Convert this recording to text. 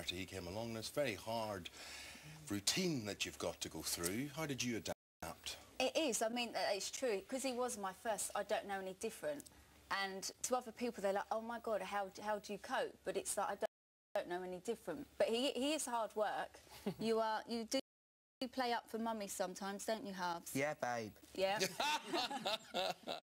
after he came along. This very hard routine that you've got to go through. How did you adapt? It is. I mean, it's true. Because he was my first, I don't know any different. And to other people, they're like, oh, my God, how do you cope? But it's like, I don't know any different. But he is hard work. You do play up for mummy sometimes, don't you, Harvey? Yeah, babe. Yeah.